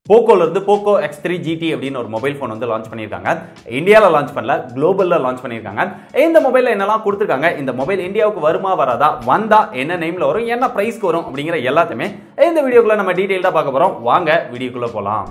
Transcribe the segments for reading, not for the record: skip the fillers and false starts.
போக்கோல இருந்து Poco X3 GT அப்படின ஒரு mobile phone வந்து லான்ச் பண்ணிருக்காங்க. இந்தியால லான்ச் பண்ணல, குளோபல்ல லான்ச் பண்ணிருக்காங்க. இந்த மொபைல்ல என்னலாம் கொடுத்திருக்காங்க, இந்த மொபைல் இந்தியாவுக்கு வருமா வராதா, வந்தா என்ன நேம்ல வரும், என்ன பிரைஸ்க்கு வரும் அப்படிங்கற எல்லாத்தையுமே இந்த வீடியோக்குள்ள நம்ம டீடைலா பார்க்க போறோம். வாங்க வீடியோக்குள்ள போலாம்.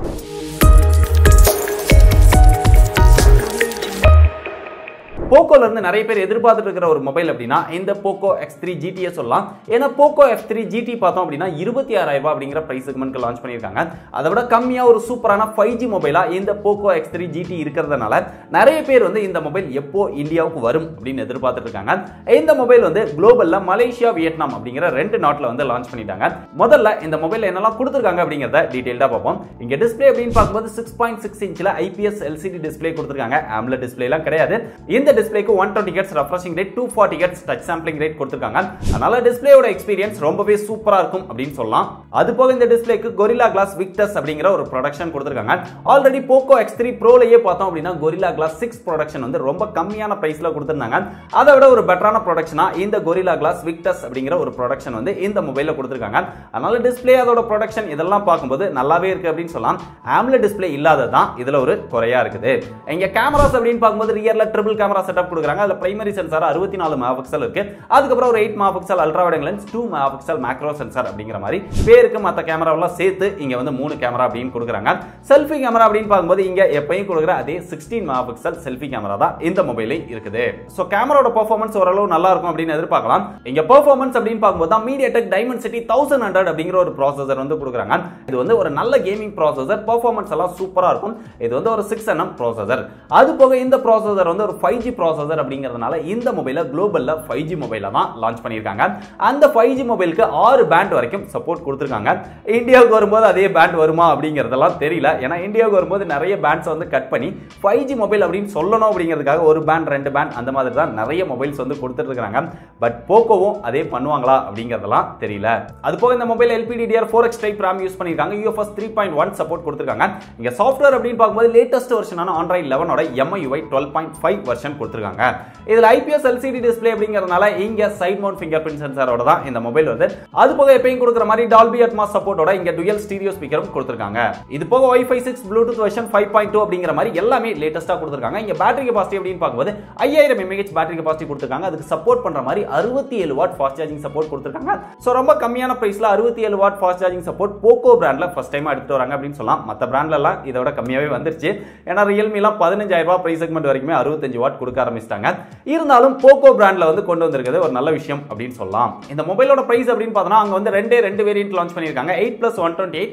போக்கோல இருந்து நிறைய பேர் எதிர்பார்த்துட்டு இருக்கிற ஒரு மொபைல் அப்படினா இந்த போக்கோ X3 GT சொல்லலாம். ஏனா போக்கோ F3 GT பார்த்தோம் அப்படினா 26000 ரூபாய் அப்படிங்கற பிரைஸ் செக்மென்ட்க்கு லான்ச் பண்ணிருக்காங்க. அதை விட கம்மியா ஒரு சூப்பரான 5G மொபைலா இந்த போக்கோ X3 GT இருக்கிறதுனால நிறைய பேர் வந்து இந்த மொபைல் எப்போ இந்தியாவுக்கு வரும் அப்படினு எதிர்பார்த்துட்டு இருக்காங்க. இந்த மொபைல் வந்து குளோபல்ல மலேசியா, வியட்நாம் அப்படிங்கற ரெண்டு நாட்டுல வந்து லான்ச் பண்ணிட்டாங்க. முதல்ல இந்த மொபைல்ல என்னலாம் கொடுத்திருக்காங்க அப்படிங்கறத டீடைலா பார்ப்போம். இங்க டிஸ்ப்ளே அப்படினு பாக்கும்போது 6.6 இன்ச்ல IPS LCD டிஸ்ப்ளே கொடுத்திருக்காங்க. AMOLED டிஸ்ப்ளே எல்லாம் கிடையாது. இந்த டிஸ்ப்ளேக்கு 120 Hz refreshing rate, 240 Hz touch sampling rate கொடுத்திருக்காங்க. அதனால டிஸ்ப்ளேயோட எக்ஸ்பீரியன்ஸ் ரொம்பவே சூப்பரா இருக்கும் அப்படினு சொல்லலாம். அது போக இந்த டிஸ்ப்ளேக்கு Gorilla Glass Victus அப்படிங்கற ஒரு ப்ரொடக்ஷன் கொடுத்திருக்காங்க. ஆல்ரெடி போக்கோ X3 Proலயே பார்த்தோம் அப்படினா Gorilla Glass 6 ப்ரொடக்ஷன் வந்து ரொம்ப கம்மியான பிரைஸ்ல கொடுத்திருந்தாங்க. அதை விட ஒரு பெட்டரான ப்ரொடக்ஷனா இந்த Gorilla Glass Victus அப்படிங்கற ஒரு ப்ரொடக்ஷன் வந்து இந்த மொபைல்ல கொடுத்திருக்காங்க. அதனால டிஸ்ப்ளே அதோட ப்ரொடக்ஷன் இதெல்லாம் பார்க்கும்போது நல்லாவே இருக்கு அப்படினு சொல்லலாம். AMOLED டிஸ்ப்ளே இல்லாததான் இதுல ஒரு குறையா இருக்குது. இங்க கேமராஸ் அப்படினு பாக்கும்போது ரியர்ல ட்ரிபிள் கேமரா செட்டப் கொடுக்கறாங்க. அதுல பிரைமரி சென்சார் 64 மெகாபிக்சல் இருக்கு. அதுக்கு அப்புறம் ஒரு 8 megapixel ultra wide lens, 2 megapixel macro sensor அப்படிங்கிற மாதிரி பேருக்கு மத்த கேமராவெல்லாம் சேர்த்து இங்க வந்து 3 கேமரா அப்படினு கொடுக்கறாங்க. செல்ஃபி கேமரா அப்படினு பாக்கும்போது இங்க எப்பவும் கொடுக்கற அதே 16 மெகாபிக்சல் செல்ஃபி கேமரா தான் இந்த மொபைல்ல இருக்குது. சோ கேமராவோட பெர்ஃபார்மன்ஸ் ஓரளவு நல்லா இருக்கும் அப்படினு எதிர்பார்க்கலாம். இங்க பெர்ஃபார்மன்ஸ் அப்படினு பாக்கும்போது தான் MediaTek Dimensity 1100 அப்படிங்கிற ஒரு ப்ராசஸர் வந்து கொடுக்கறாங்க. இது வந்து ஒரு நல்ல கேமிங் ப்ராசஸர். பெர்ஃபார்மன்ஸ் எல்லாம் சூப்பரா இருக்கும். இது வந்து ஒரு 6nm ப்ராசஸர். அது போக இந்த ப்ராசஸர் வந்து ஒரு 5G ப்ராசஸர் அப்படிங்கிறதுனால இந்த மொபைல குளோபல்ல 5G மொபைல தான் லான்ச் பண்ணிருக்காங்க. அந்த 5G மொபைலுக்கு 6 பேண்ட் வரைக்கும் சப்போர்ட் கொடுத்திருக்காங்க. இந்தியாவுக்கு வரும்போது அதே பேண்ட் வருமா அப்படிங்கறதெல்லாம் தெரியல. ஏனா இந்தியாவுக்கு வரும்போது நிறைய பேண்ட்ஸ் வந்து கட் பண்ணி 5G மொபைல் அப்படினு சொல்லணும் அப்படிங்கிறதுக்காக ஒரு பேண்ட் 2 பேண்ட் அந்த மாதிரி தான் நிறைய மொபைல்ஸ் வந்து கொடுத்துட்டு இருக்காங்க. பட் போக்கோவும் அதே பண்ணுவாங்களா அப்படிங்கறதெல்லாம் தெரியல. அது போக இந்த mobile LPDDR4X type RAM use பண்ணிருக்காங்க. UFS 3.1 சப்போர்ட் கொடுத்திருக்காங்க. இங்க சாஃப்ட்வேர் அப்படினு பாக்கும்போது லேட்டஸ்ட் வெர்ஷனான Android 11 ஓட MIUI 12.5 வெர்ஷன் கொடுத்திருக்காங்க. இதுல IPS LCD டிஸ்ப்ளே அப்படிங்கறதுனால இங்க சைடு மவுண்ட் ஃபிங்கர் பிரிண்ட் சென்சாரோட தான் இந்த மொபைல் வந்து. அது போக எப்பவும் கொடுக்கிற மாதிரி Dolby Atmos சப்போர்ட்டோட இங்க டுயல் ஸ்டீரியோ ஸ்பீக்கரும் கொடுத்திருக்காங்க. இது போக Wi-Fi 6 Bluetooth வெர்ஷன் 5.2 அப்படிங்கிற மாதிரி எல்லாமே லேட்டஸ்டா கொடுத்திருக்காங்க. இங்க பேட்டரி கெபாசிட்டி அப்படினு பாக்கும்போது 5000 mAh பேட்டரி கெபாசிட்டி கொடுத்திருக்காங்க. அதுக்கு சப்போர்ட் பண்ற மாதிரி 67 வாட் ஃபாஸ்ட் சார்ஜிங் சப்போர்ட் கொடுத்திருக்காங்க. சோ ரொம்ப கம்மியான பிரைஸ்ல 67 வாட் ஃபாஸ்ட் சார்ஜிங் சப்போர்ட் போக்கோ பிராண்ட்ல ஃபர்ஸ்ட் டைம் எடுத்துட்டு வராங்க அப்படினு சொல்லலாம். மத்த பிராண்ட்ல எல்லாம் இதோட கம்மியாவே வந்துருச்சு. ஏனா Realme எல்லாம் 15000 ரூபாய் பிரைஸ் செக்மென்ட் வரைக்கும் 65 வாட் கொடுக்க ஆரம்பிச்சிட்டாங்க. இருந்தாலும் போக்கோ பிராண்ட்ல வந்து கொண்டு வந்திருக்கிறது ஒரு நல்ல விஷயம் அப்படினு சொல்லலாம். இந்த மொபைலோட பிரைஸ் அப்படினு பார்த்தா அங்க வந்து ரெண்டு வேரியன்ட் லான்ச் பண்ணிருக்காங்க. 8+128,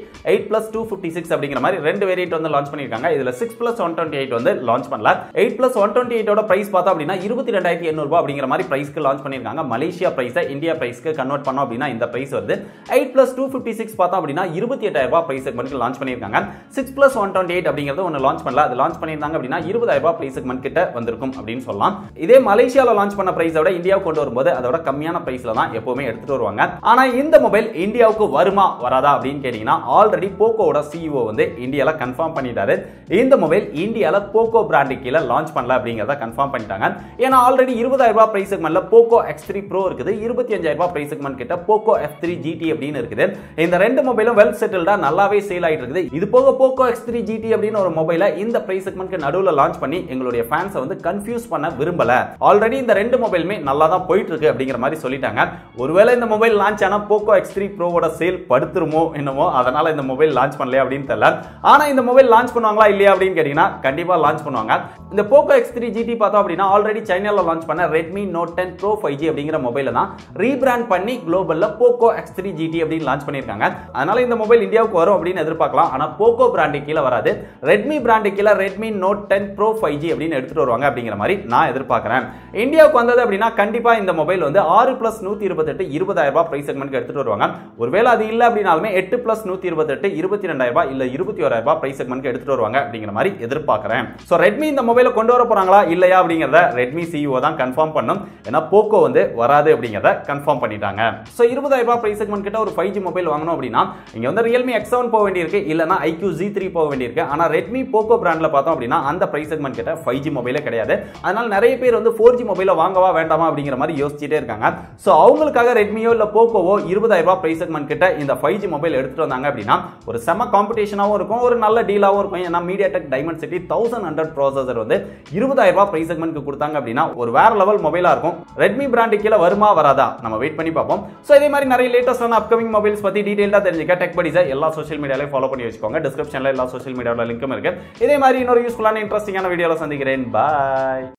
8+256 அப்படிங்கிற மாதிரி ரெண்டு வேரியன்ட் வந்து லான்ச் பண்ணிருக்காங்க. இதுல 6+128 வந்து லான்ச் பண்ணல. 8+128 ஓட பிரைஸ் பார்த்தா அப்படினா 22800 ரூபாய் அப்படிங்கிற மாதிரி பிரைஸ்க்கு லான்ச் பண்ணிருக்காங்க. மலேசியா பிரைஸை இந்தியா பிரைஸ்க்கு கன்வர்ட் பண்ணோம் அப்படினா இந்த பிரைஸ் வருது. 8+256 பார்த்தா அப்படினா 28000 ரூபாய் பிரைஸ் செக்மென்ட்க்கு லான்ச் பண்ணிருக்காங்க. 6+128 அப்படிங்கிறது ஒன்னு லான்ச் பண்ணல. அது லான்ச் பண்ணிருந்தாங்க அப்படினா 20000 ரூபாய் பிரைஸ் செக்மென்ட் கிட்ட வந்திருக்கும் அப்படினு சொல்லலாம். இதே மலேசியால லான்ச் பண்ண பிரைஸை விட இந்தியாவுக்கு கொண்டு வரும்போது அதோட கம்மியான பிரைஸ்ல தான் எப்பவுமே எடுத்துட்டு வருவாங்க. ஆனா இந்த மொபைல் இந்தியாவுக்கு வருமா வராதா அப்படின்னு கேட்டீங்கன்னா ஆல்ரெடி போக்கோவோட CEO வந்து இந்தியால கன்ஃபார்ம் பண்ணிட்டாரு. இந்த மொபைல் இந்தியால போக்கோ பிராண்ட் கீழ லான்ச் பண்ணல அப்படிங்கறத கன்ஃபார்ம் பண்ணிட்டாங்க. ஏன்னா ஆல்ரெடி 20000 ரூபாய் பிரைஸ் செக்மென்ட்ல போக்கோ X3 Pro இருக்குது. 25000 ரூபாய் பிரைஸ் செக்மென்ட் கிட்ட போக்கோ F3 GT அப்படின்னு இருக்குது. இந்த ரெண்டு மொபைலும் வெல் செட்டில்டா நல்லாவே சேல் ஆயிட்டு இருக்குது. இது போக போக்கோ X3 GT அப்படின்னு ஒரு மொபைலை இந்த பிரைஸ் செக்மென்ட்க்கு நடுவுல லான்ச் பண்ணி எங்களுடைய ஃபேன்ஸை வந்து கன்ஃபியூஸ் பண்ண விரும்பல. ஆல்ரெடி இந்த ரெண்டு மொபைலுமே நல்லா தான் போயிட்டு இருக்கு அப்படிங்கிற மாதிரி சொல்லிட்டாங்க. ஒருவேளை இந்த மொபைல் லான்ச் ஆனா போக்கோ X3 Proவோட சேல் படுத்துருமோ என்னமோ, அதனால இந்த மொபைல் லான்ச் பண்ணலையா அப்படின்னு தெரியல. ஆனா இந்த மொபைல் லான்ச் பண்ணுவாங்களா இல்லையா அப்படின்னு கேட்டீங்கன்னா கண்டிப்பா லான்ச் பண்ணுவாங்க. இந்த போக்கோ X3 GT பார்த்தோம் அப்படின்னா ஆல்ரெடி சைனால லான்ச் பண்ண Redmi Note 10 Pro 5G அப்படிங்கிற மொபைலை தான் ரீபிராண்ட் பண்ணி குளோபல்ல போக்கோ X3 GT அப்படின்னு லான்ச் பண்ணிருக்காங்க. அதனால இந்த மொபைல் இந்தியாவுக்கு வரும் அப்படின்னு எதிர்பார்க்கலாம். ஆனா போக்கோ பிராண்ட் கீழ வராது. Redmi பிராண்ட் கீழ Redmi Note 10 Pro 5G அப்படின்னு எடுத்துட்டு வருவாங்க அப்படிங்கிற மாதிரி நான் எதிர்பார்க்கிறேன். இந்தியாவுக்கு வந்தது அப்படின்னா கண்டிப்பா இந்த மொபைல் வந்து 6+128 20000 ரூபாய் பிரைஸ் செக்மென்ட்க்கு எடுத்துட்டு வருவாங்க. ஒருவேளை அது இல்ல அப்படினாலுமே 8+128 22000 ரூபாய் இல்ல 21000 ரூபாய் பிரைஸ் செக்மென்ட்க்கு எடுத்துட்டு வருவாங்க அப்படிங்கிற மாதிரி எதிர்பார்க்கிறேன். சோ Redmi இந்த மொபைலை கொண்டு வர போறாங்களா இல்லையா அப்படிங்கறத Redmi CEO தான் கன்ஃபார்ம் பண்ணும். ஏன்னா போக்கோ வந்து வராது அப்படிங்கறத கன்ஃபார்ம் பண்ணிட்டாங்க. சோ 20000 ரூபாய் பிரைஸ் செக்மென்ட் கிட்ட ஒரு 5G மொபைல் வாங்கணும் அப்படினா இங்க வந்து Realme X7 போக வேண்டியிருக்கு, இல்லனா iQOO Z3 போக வேண்டியிருக்கு. ஆனா Redmi போக்கோ பிராண்ட்ல பார்த்தோம் அப்படினா அந்த பிரைஸ் செக்மென்ட் கிட்ட 5G மொபைலே கிடையாது. அதனால நிறைய பேர் வந்து 4G மொபைலை வாங்கவா வேண்டாமா அப்படிங்கிற மாதிரி யோசிச்சுட்டே இருக்காங்க. ஸோ அவங்களுக்காக ரெட்மியோ இல்லை போக்கோவோ 20,000 ரூபாய் பிரைஸ் செக்மெண்ட் கிட்ட இந்த 5G மொபைல் எடுத்துட்டு வந்தாங்க அப்படின்னா ஒரு செம காம்படிஷனாகவும் இருக்கும், ஒரு நல்ல டீலாகவும் இருக்கும். ஏன்னா MediaTek Dimensity 1100 ப்ராசஸர் வந்து 20,000 ரூபாய் பிரைஸ் செக்மெண்ட்க்கு கொடுத்தாங்க அப்படின்னா ஒரு வேற லெவல் மொபைலா இருக்கும். ரெட்மி பிராண்டு கீழே வருமா வராதா நம்ம வெயிட் பண்ணி பார்ப்போம். ஸோ இதே மாதிரி நிறைய லேட்டஸ்டான அப்கமிங் மொபைல்ஸ் பத்தி டீடைலா தெரிஞ்சுக்க டெக் படிஸை எல்லா சோஷியல் மீடியாலையும் ஃபாலோ பண்ணி வச்சுக்கோங்க. டிஸ்கிரிப்ஷன்ல எல்லா சோஷியல் மீடியாவில் லிங்க்கும் இருக்கு. இதே மாதிரி இன்னொரு யூஸ்ஃபுல்லான இன்ட்ரெஸ்டிங்கான வீடியோல சந்திக்கிறேன். பாய்.